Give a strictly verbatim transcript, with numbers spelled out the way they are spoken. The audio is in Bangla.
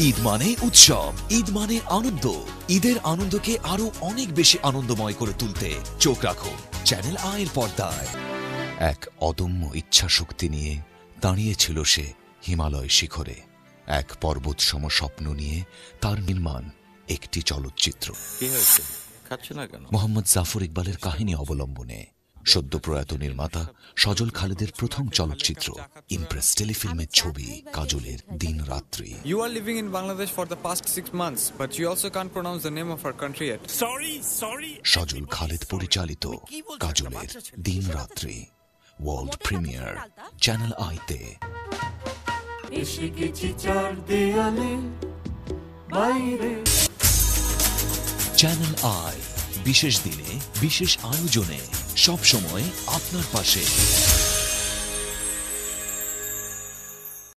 ঈদ মানে উৎসব, ঈদ মানে আনন্দ। ঈদের আনন্দকে আরো অনেক বেশি আনন্দময় করে তুলতে চোখ রাখুন চ্যানেল আই এর পর্দায়। এক অদম্য ইচ্ছা শক্তি নিয়ে দাঁড়িয়েছিল সে হিমালয় শিখরে। এক পর্বত সম স্বপ্ন নিয়ে তার নির্মাণ একটি চলচ্চিত্র। কি হয়েছে, খাচ্ছে না কেন? মোহাম্মদ জাফর ইকবালের কাহিনী অবলম্বনে সদ্য প্রয়াত নির্মাতা সজল খালেদের প্রথম চলচ্চিত্র ইমপ্রেস টেলিফিল্মের ছবি কাজলের দিন রাত্রি। You are living in Bangladesh for the past six months, but you also can't pronounce the name of our country yet. Sorry, sorry. সজল খালেদ পরিচালিত কাজলের দিন রাত্রি ওয়ার্ল্ড প্রিমিয়ার চ্যানেল আইতে। এসে গেছি চার দেয়ালে বাইরে। চ্যানেল আই বিশেষ দিনে বিশেষ আয়োজনে সব সময় আপনার পাশে।